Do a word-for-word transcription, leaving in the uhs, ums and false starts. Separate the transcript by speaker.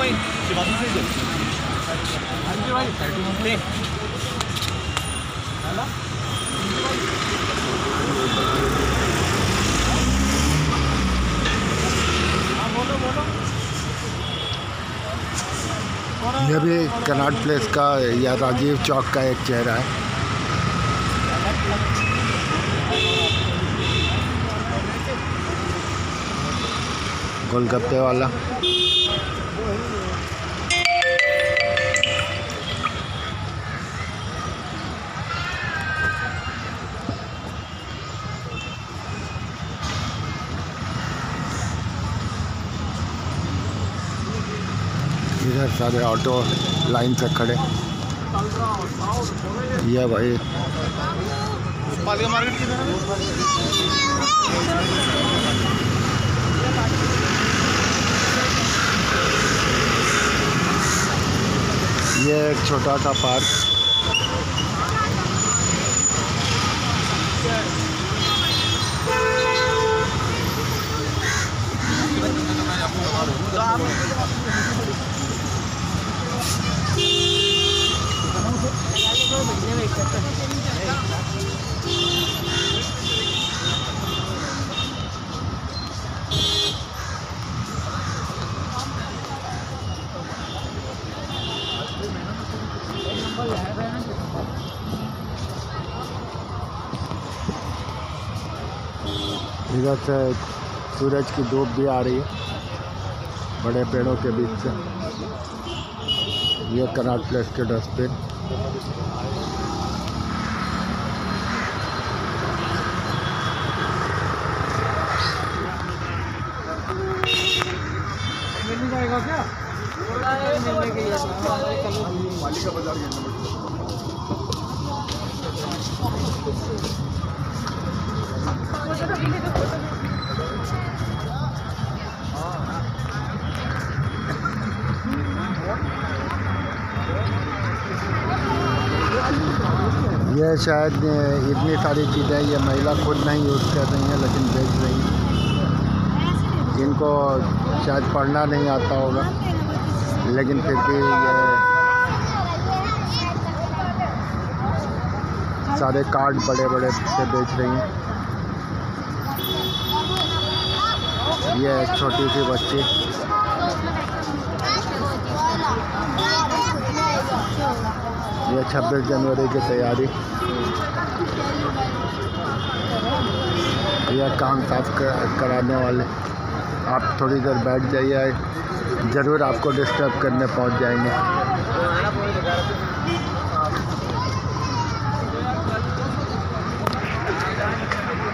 Speaker 1: ये भी Connaught place का या राजीव चौक का एक चेहरा है। गोलगप्पे वाला। इधर सारे ऑटो लाइन से खड़े। ये भाई मार्केट की ये एक छोटा सा पार्क। इधर से सूरज की धूप भी आ रही है बड़े पेड़ों के बीच से। ये कनॉट प्लेस के डस्टबिन।
Speaker 2: जाएगा क्या?
Speaker 1: ये शायद इतनी सारी चीज़ें ये महिला खुद नहीं यूज़ कर रही हैं लेकिन बेच रही हैं। इनको शायद पढ़ना नहीं आता होगा लेकिन फिर भी ये सारे कार्ड बड़े बड़े से बेच रही हैं। ये एक छोटी सी बच्ची ये छब्बीस जनवरी की तैयारी। यह काम साफ कराने वाले। आप थोड़ी देर बैठ जाइए, ज़रूर आपको डिस्टर्ब करने पहुंच जाएंगे।